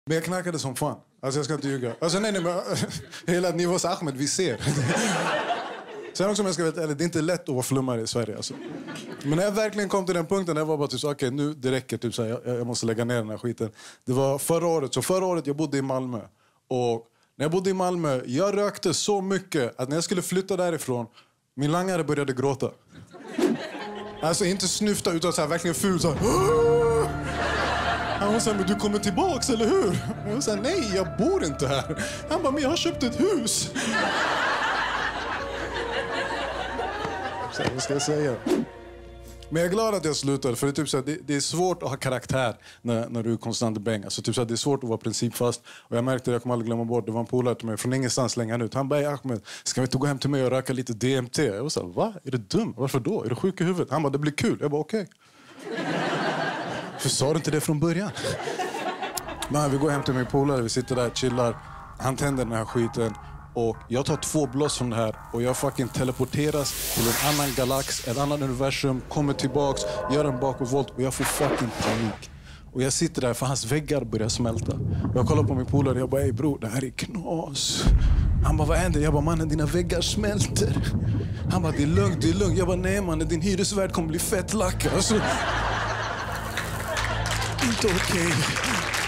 Men jag knackade som fan. Alltså jag ska inte ljuga. Alltså nej, men hela Nivås Ahmed, vi ser. Sen också om jag ska veta, eller det är inte lätt att vara flummare i Sverige. Alltså. Men när jag verkligen kom till den punkten, jag var bara typ okej, nu det räcker. Typ, så här, jag måste lägga ner den här skiten. Det var förra året. Så förra året jag bodde i Malmö. Och när jag bodde i Malmö, jag rökte så mycket att när jag skulle flytta därifrån, min langare började gråta. Alltså inte snyfta utan så här, verkligen ful så här. Han var så här, men du kommer tillbaks, eller hur? Jag var så här, nej, jag bor inte här. Han bara, men jag har köpt ett hus. Så här, vad ska jag säga? Men jag är glad att jag slutade, för det är, typ så här, det är svårt att ha karaktär när du är konstant bäng. Alltså, typ så här, det är svårt att vara principfast. Och jag märkte, jag kommer aldrig glömma bort, det var en polare till mig från ingenstans längre ut. Han bara, Ahmed, ska vi inte gå hem till mig och röka lite DMT? Jag var så här, va? Är du dum? Varför då? Är du sjuk i huvudet? Han bara, det blir kul. Jag bara, okej. För sa du inte det från början? Men vi går hem till min polare, vi sitter där, chillar. Han tänder den här skiten. Och jag tar 2 blås från det här och jag fucking teleporteras till en annan galax, ett annat universum, kommer tillbaks, gör en bakåtvolt och jag får fucking panik. Och jag sitter där för hans väggar börjar smälta. Och jag kollar på min polare och jag bara, ey bror, det här är knas. Han bara, vad händer? Jag bara, mannen, dina väggar smälter. Han bara, det är lugnt, det är lugnt. Jag bara, nej mannen, din hyresvärd kommer bli fett lack. Alltså, inte okej.